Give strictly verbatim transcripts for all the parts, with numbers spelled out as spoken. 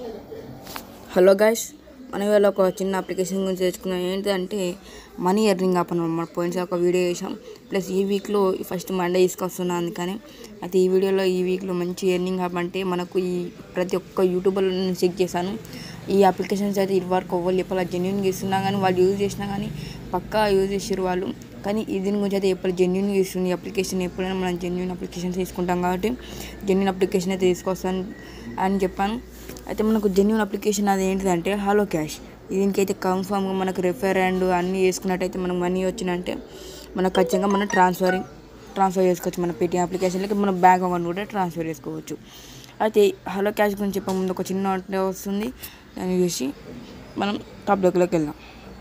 Hello guys, మన ఇవాళ ఒక చిన్న అప్లికేషన్ గురించి తెలుసుకున్నాం. ఏంటంటే మనీ ఎర్నింగ్ యాప్ అన్నమాట. మనం పోయినసారి ఒక వీడియో చేసాం. ప్లస్ ఈ వీక్లో ఫస్ట్ మండే తీసుకొస్తున్నాను అందుకని. అయితే ఈ వీడియోలో ఈ వీక్లో మంచి ఎర్నింగ్ యాప్ అంటే మనకు ఈ ప్రతి ఒక్క యూట్యూబర్లో నేను చెక్ చేశాను. ఈ అప్లికేషన్స్ అయితే ఇదివరకు ఎవరు చెప్పాలి జెన్యున్గా ఇస్తున్నా కానీ వాళ్ళు యూజ్ చేసినా కానీ పక్కా యూజ్ చేసారు వాళ్ళు. కానీ దీని గురించి అయితే ఎప్పుడు జెన్యున్గా ఇస్తుంది ఈ అప్లికేషన్. ఎప్పుడైనా మనం జెన్యున్ అప్లికేషన్ తీసుకుంటాం కాబట్టి జెన్యున్ అప్లికేషన్ అయితే తీసుకొస్తాను అని చెప్పాను. అయితే మనకు జెన్యున్ అప్లికేషన్ అది ఏంటిదంటే హలో క్యాష్. దీనికైతే కన్ఫామ్గా మనకు రెఫర్ అండ్ అన్నీ చేసుకున్నట్టయితే మనకు మనీ వచ్చినంటే మనకు ఖచ్చితంగా మనం ట్రాన్స్ఫరింగ్ ట్రాన్స్ఫర్ చేసుకోవచ్చు. మన పేటీఎం అప్లికేషన్లకి మన బ్యాంక్ అకౌంట్ కూడా ట్రాన్స్ఫర్ చేసుకోవచ్చు. అయితే హలో క్యాష్ గురించి చెప్పే ముందు ఒక చిన్న వస్తుంది, దాన్ని చూసి మనం టాపిక్లోకి వెళ్దాం.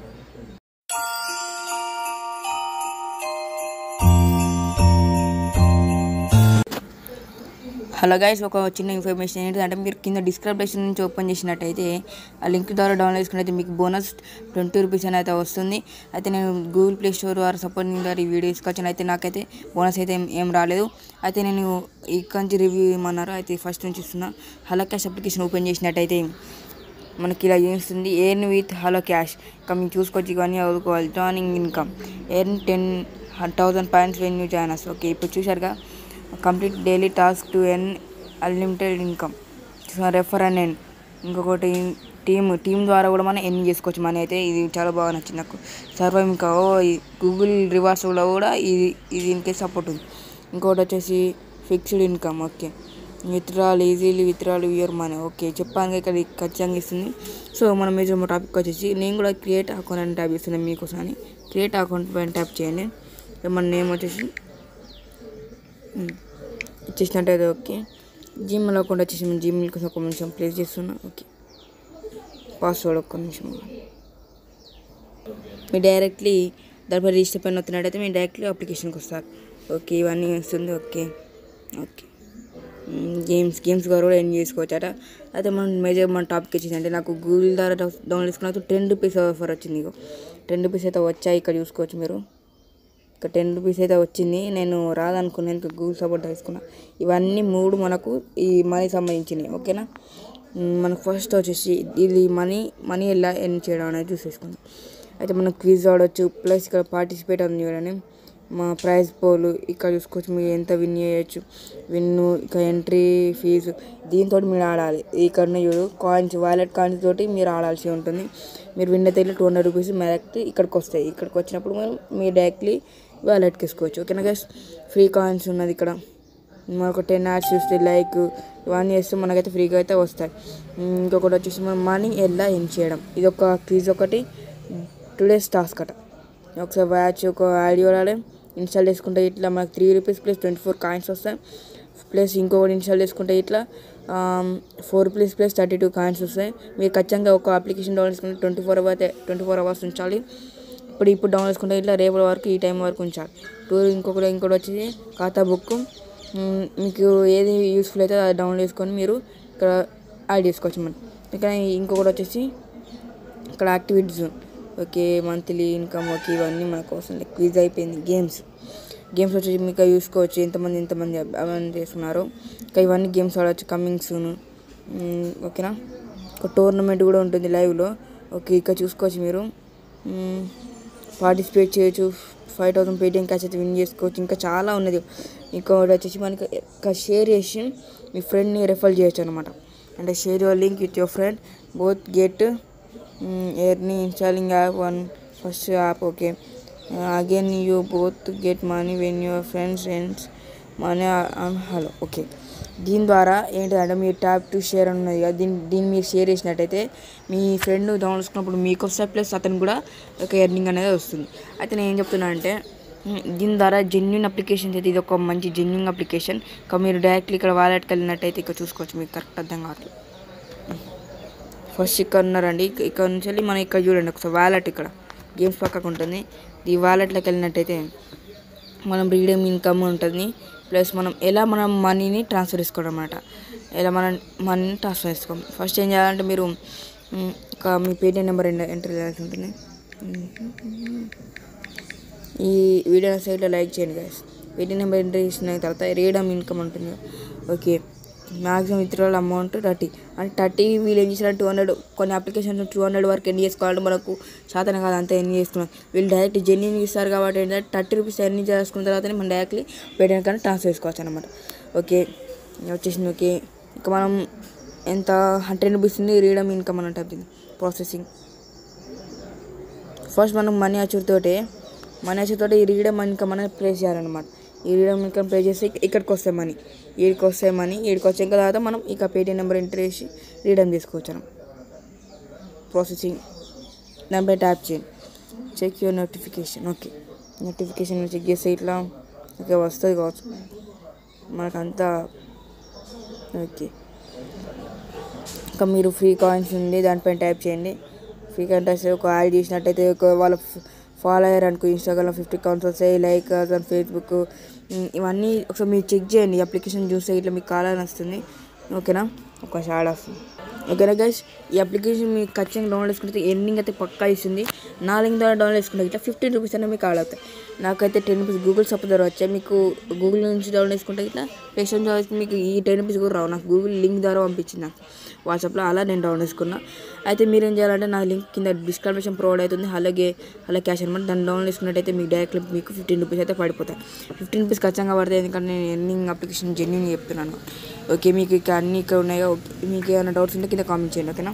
హలో గైస్, ఒక చిన్న ఇన్ఫర్మేషన్ ఏంటంటే మీరు కింద డిస్క్రిప్షన్ నుంచి ఓపెన్ చేసినట్టయితే ఆ లింక్ ద్వారా డౌన్లోడ్ చేసుకున్నైతే మీకు బోనస్ ట్వంటీ రూపీస్ అని అయితే వస్తుంది. అయితే నేను గూగుల్ ప్లే స్టోర్ వారు సపోర్టింగ్ ద్వారా ఈ వీడియో తీసుకొచ్చాను. అయితే నాకైతే బోనస్ అయితే ఏం రాలేదు. అయితే నేను ఇక్కడ నుంచి రివ్యూ ఇవ్వమన్నారు. అయితే ఫస్ట్ నుంచి ఇస్తున్నా. హలో క్యాష్ అప్లికేషన్ ఓపెన్ చేసినట్టయితే మనకి ఇలా చేస్తుంది ఎర్న్ విత్ హలో క్యాష్. ఇంకా మీరు చూసుకోవచ్చు ఇవన్నీ చదువుకోవాలి. Joining income earn ten thousand points when you join us. Okay, ఇప్పుడు చూసారుగా complete daily task to earn unlimited income. Refer and earn. ఇంకొకటి టీమ్ టీమ్ ద్వారా కూడా మనం ఎర్న్ చేసుకోవచ్చు మనీ. అయితే ఇది చాలా బాగా నచ్చింది నాకు. సర్వైవ్ ఇంకా గూగుల్ రివార్డ్స్లో కూడా ఇది ఇది దీనికి సపోర్ట్ ఉంది. ఇంకొకటి వచ్చేసి fixed income. Okay, withdrawal easily withdrawal your money. Okay, చెప్పాను ఇక్కడ ఖచ్చితంగా ఇస్తుంది. సో మనం మేజర్ టాపిక్ వచ్చేసి నేను కూడా క్రియేట్ అకౌంట్ అని ట్యాప్ చేస్తున్నాను మీకోసం. అని క్రియేట్ అకౌంట్ పైన ట్యాప్ చేయండి. మన నేమ్ వచ్చేసి ఇచ్చేసినట్టయితే ఓకే. జీమెయిల్ అకౌంట్ వచ్చేసి నేను జీమెయిల్ కోసం ఒక నిమిషం ప్లేస్ చేస్తున్నా. ఓకే, పాస్వర్డ్ ఒక్క నిమిషం. మీరు డైరెక్ట్లీ దానిపై రిజిస్టర్ పైన వస్తున్నట్టయితే మీరు డైరెక్ట్లీ అప్లికేషన్కి వస్తారు. ఓకే, ఇవన్నీ వస్తుంది. ఓకే ఓకే గేమ్స్ గేమ్స్ ద్వారా కూడా ఎంజాయ్ చేసుకోవచ్చు అట. అయితే మనం మేజర్ మన టాపిక్ వచ్చింది అంటే నాకు గూగుల్ ద్వారా డౌన్లోడ్ చేసుకున్న టెన్ రూపీస్ ఆఫర్ వచ్చింది. ఇగో టెన్ రూపీస్ అయితే వచ్చాయి, ఇక్కడ చూసుకోవచ్చు మీరు. ఇక్కడ టెన్ రూపీస్ అయితే వచ్చింది. నేను రాదనుకున్నాను, ఇంకా గూగుల్ సపోర్ట్ తీసుకున్నా. ఇవన్నీ మూడు మనకు ఈ మనీ సంబంధించినవి. ఓకేనా, మనకు ఫస్ట్ వచ్చేసి ఇది మనీ మనీ ఎలా ఎర్న్ చేయడం అనేది చూసేసుకుందాం. అయితే మనం క్విజ్ ఆడవచ్చు. ప్లస్ ఇక్కడ పార్టిసిపేట్ ఉంది చూడండి, మా ప్రైజ్ పోలు ఇక్కడ చూసుకోవచ్చు. మీరు ఎంత విన్ చేయొచ్చు, విన్ను ఇక ఎంట్రీ ఫీజు దీంతో మీరు ఆడాలి. ఇక్కడ చూడు కాయిన్స్ వాలెట్ కాయిన్స్ తోటి మీరు ఆడాల్సి ఉంటుంది. మీరు విన్ అయితే టూ హండ్రెడ్ రూపీస్ డైరెక్ట్ ఇక్కడికి వస్తాయి. ఇక్కడికి వచ్చినప్పుడు మనం మీరు డైరెక్ట్లీ వాలెట్కి వేసుకోవచ్చు. ఓకేనా గైస్, ఫ్రీ కాయిన్స్ ఉన్నది ఇక్కడ. మనకు టెన్ యాడ్స్ చూస్తే లైక్ ఇవన్నీ చేస్తే మనకైతే ఫ్రీగా అయితే వస్తాయి. ఇంకొకటి వచ్చేసి మనం మనీ ఎలా ఎర్న్ చేయడం. ఇది ఒక క్విజ్ ఒకటి టుడేస్ టాస్క్ అట. ఒకసారి వాచ్ ఒక ఐడియా రాలే ఇన్స్టాల్ చేసుకుంటే ఇట్లా మనకు three rupees plus twenty four coins వస్తాయి. ప్లస్ ఇంకొకటి ఇన్స్టాల్ చేసుకుంటే ఇట్లా four plus plus thirty two coins వస్తాయి. మీరు ఖచ్చితంగా ఒక అప్లికేషన్ డౌన్లోడ్ చేసుకుంటే twenty four hour twenty four hours ఉంచాలి. ఇప్పుడు ఇప్పుడు డౌన్లోడ్ చేసుకుంటే ఇట్లా రేపటి వరకు ఈ టైం వరకు ఉంచాలి. టూర్ ఇంకొకటి ఇంకోటి వచ్చేసి ఖాతా బుక్. మీకు ఏది యూస్ఫుల్ అయితే అది డౌన్లోడ్ చేసుకొని మీరు ఇక్కడ యాడ్ చేసుకోవచ్చు. మనం ఇక్కడ ఇంకొకటి వచ్చేసి ఇక్కడ activities. Okay, monthly income. Okay, ఇవన్నీ మన కోసం క్విజ్ అయిపోయింది. గేమ్స్ గేమ్స్ వచ్చేసి మీకు చూసుకోవచ్చు ఎంతమంది ఎంతమంది అవన్నీ చేస్తున్నారు. ఇంకా ఇవన్నీ గేమ్స్ ఆడవచ్చు కమింగ్ సూన్. ఓకేనా, ఒక టోర్నమెంట్ కూడా ఉంటుంది లైవ్లో. ఓకే, ఇక్కడ చూసుకోవచ్చు మీరు పార్టిసిపేట్ చేయొచ్చు. ఫైవ్ థౌసండ్ పేటిఎం క్యాష్ అయితే విన్ చేసుకోవచ్చు. ఇంకా చాలా ఉన్నది. ఇంకొకటి వచ్చేసి మనకి ఇంకా షేర్ చేసి మీ ఫ్రెండ్ని రెఫర్ చేయొచ్చు అనమాట. అంటే share your link with your friend both get earn installing app one first app. Okay, again you both get money when your friends ఎండ్స్ మనీ ఆన్ హలో. ఓకే, దీని ద్వారా ఏంటంటే మీరు ట్యాప్ టు షేర్ అని ఉన్నది కదా, దీన్ని దీన్ని మీరు షేర్ చేసినట్టయితే మీ ఫ్రెండ్ డౌన్లోడ్ చేసుకున్నప్పుడు మీకు వస్తాయి. ప్లస్ అతను కూడా ఒక ఎర్నింగ్ అనేది వస్తుంది. అయితే నేను ఏం చెప్తున్నా అంటే దీని ద్వారా జెన్యున్ అప్లికేషన్స్ అయితే ఇది ఒక మంచి జెన్యున్ అప్లికేషన్. ఇంకా మీరు డైరెక్ట్లీ ఇక్కడ వాలెట్కి వెళ్ళినట్టయితే ఇక్కడ చూసుకోవచ్చు. మీకు కరెక్ట్ అర్థం కావట్లేదు. ఫస్ట్ ఇక్కడ ఉన్నారండి, ఇక్కడ నుంచి వెళ్ళి మనం ఇక్కడ చూడండి ఒకసారి వాలెట్ ఇక్కడ గేమ్స్ పక్కకు ఉంటుంది. ఈ వాలెట్లోకి వెళ్ళినట్టయితే మనం రీడమ్ ఇన్కమ్ ఉంటుంది. ప్లస్ మనం ఎలా మనం మనీని ట్రాన్స్ఫర్ చేసుకోవడం అన్నమాట. ఎలా మనం మనీని ట్రాన్స్ఫర్ చేసుకోం. ఫస్ట్ ఏం చేయాలంటే మీరు ఇంకా మీ పేటీఎం నెంబర్ ఎంటర్ చేయాల్సి ఉంటుంది. ఈ వీడియో సైట్లో లైక్ చేయండి గైస్. పేటీఎం నెంబర్ ఎంటర్ చేసిన తర్వాత రీడమ్ ఇన్కమ్ ఉంటుంది. Okay, maximum withdrawal amount thirty అంటే థర్టీ వీళ్ళు ఏం చేసిన టూ హండ్రెడ్ కొన్ని అప్లికేషన్స్ టూ హండ్రెడ్ వరకు ఎన్ని చేసుకోవాలంటే మనకు శాతం కాదు అంతా ఎన్ని చేసుకున్నాం. వీళ్ళు డైరెక్ట్ జెన్యున్ ఇస్తారు కాబట్టి ఏంటంటే థర్టీ రూపీస్ ఎన్ని చేసుకున్న తర్వాతనే మనం డైరెక్ట్లీ పేటిఎం కానీ ట్రాన్స్ఫర్ చేసుకోవచ్చు అనమాట. ఓకే వచ్చేసింది. ఓకే ఇక మనం ఎంత హండ్రెడ్ రూపీస్ ఉంది రీడమ్ ఇన్కమ్ అని టైప్ ప్రాసెసింగ్. ఫస్ట్ మనం మనీ అచూర్ తోటే మనీ అచూర్ తోటి ఈ రీడమ్ ఇన్కమ్ అనేది ప్లేస్ చేయాలన్నమాట. ఈ రీడమ్ ఇన్కమ్ ప్లే చేసి ఇక్కడికి వస్తాయి మనీ, వీడికి వస్తాయి మనీ వీడికి వచ్చాక తర్వాత మనం ఇక పేటీఎం నెంబర్ ఎంటర్ చేసి రీడమ్ చేసుకోవచ్చు. ప్రాసెసింగ్ దానిపై ట్యాప్ చేయండి. Check your notification. Okay notification check చేస్తే ఇట్లా ఓకే వస్తుంది కావచ్చు మనకంతా. ఓకే ఇంకా మీరు ఫ్రీ కాయిన్స్ ఉంది దానిపైన ట్యాప్ చేయండి. ఫ్రీ కాయిన్ ట్యాప్ ఒక యాడ్ చేసినట్టయితే ఒక వాళ్ళ ఫాలో అయ్యారు అనుకో ఇన్స్టాగ్రామ్లో ఫిఫ్టీ కౌంట్స్ వస్తాయి, లైక్ దాని ఫేస్బుక్ ఇవన్నీ ఒకసారి మీరు చెక్ చేయండి. అప్లికేషన్ చూస్తే ఇట్లా మీకు కావాలని వస్తుంది. ఓకేనా ఒక షాడ్ వస్తుంది. ఓకేనా గైస్ ఈ అప్లికేషన్ మీకు ఖచ్చితంగా డౌన్లోడ్ చేసుకుంటే ఎర్నింగ్ అయితే పక్కా ఇస్తుంది. నా లింక్ ద్వారా డౌన్లోడ్ చేసుకుంటే ఇట్లా ఫిఫ్టీన్ రూపీస్ అనేవి మీకు యాడ్ అవుతాయి. నాకైతే టెన్ రూపీస్ గూగుల్ సపోర్ట్ ద్వారా వచ్చాయి. మీకు గూగుల్ నుంచి డౌన్లోడ్ చేసుకుంటే ఇట్లా పేస్టోన్ ద్వారా మీకు ఈ టెన్ రూపీస్ కూడా రావు. నాకు గూగుల్ లింక్ ద్వారా పంపించింది నాకు వాట్సాప్లో, అలా నేను డౌన్లోడ్ చేసుకున్నా. అయితే మీరు ఏం చేయాలంటే నా లింక్ కింద డిస్క్రిప్షన్ ప్రొవైడ్ అవుతుంది. అలాగే అలా క్యాష్ అనమాట దాన్ని డౌన్లోడ్ చేసుకున్నట్టయితే మీకు డైరెక్ట్ మీకు ఫిఫ్టీన్ రూపీస్ అయితే పడిపోతాయి. ఫిఫ్టీన్ రూపీస్ ఖచ్చితంగా పడతాయి ఎందుకంటే నేను ఎర్నింగ్ అప్లికేషన్ జెన్యున్ చెప్తున్నాను. ఓకే మీకు ఇక అన్నీ ఇక్కడ ఉన్నాయో మీకు ఏమైనా డౌట్స్ ఉంటే కింద కామెంట్ చేయండి. ఓకేనా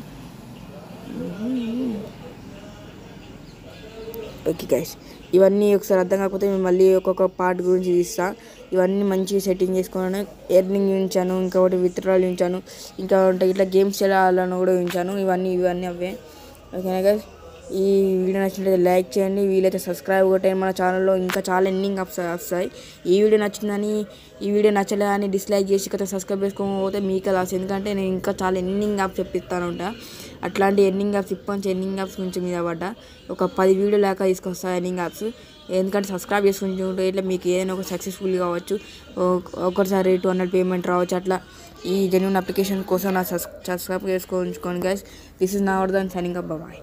ఓకే గైస్ ఇవన్నీ ఒకసారి అర్థం కాకపోతే మేము మళ్ళీ ఒక్కొక్క పార్ట్ గురించి తీస్తా. ఇవన్నీ మంచిగా సెట్టింగ్ చేసుకున్నాను. ఎర్నింగ్ ఉంచాను, ఇంకొకటి విత్డ్రాల్ ఉంచాను, ఇంకా ఉంటాయి ఇట్లా గేమ్స్ ఎలా ఆడాలని కూడా ఉంచాను. ఇవన్నీ ఇవన్నీ అవే. ఓకేనా గైస్ ఈ వీడియో నచ్చినట్లయితే లైక్ చేయండి, వీలైతే సబ్స్క్రైబ్ కొట్టండి. మన ఛానల్లో ఇంకా చాలా ఎర్నింగ్ అప్స్ వస్తాయి. ఈ వీడియో నచ్చిందని ఈ వీడియో నచ్చలే అని డిస్లైక్ చేసి కదా సబ్స్క్రైబ్ చేసుకోకపోతే మీకు లాస్. ఎందుకంటే నేను ఇంకా చాలా ఎర్నింగ్ యాప్స్ చెప్పిస్తాను ఉంటా. అట్లాంటి ఎర్నింగ్ యాప్స్ ఇప్పటి ఎర్నింగ్ యాప్స్ గురించి మీద పడ్డా ఒక పది వీడియో లేక తీసుకొస్తా ఎర్నింగ్ యాప్స్. ఎందుకంటే సబ్స్క్రైబ్ చేసుకుంటుంటే ఇట్లా మీకు ఏదైనా ఒక సక్సెస్ఫుల్ కావచ్చు, ఒకసారి టూ హండ్రెడ్ పేమెంట్ రావచ్చు. అట్లా ఈ జెన్యూన్ అప్లికేషన్ కోసం నా సబ్స్క్రైబ్ చేసుకోండి గైస్. దిస్ ఇస్ నా వర్ధన్ సైనింగ్ అప్. బాయ్.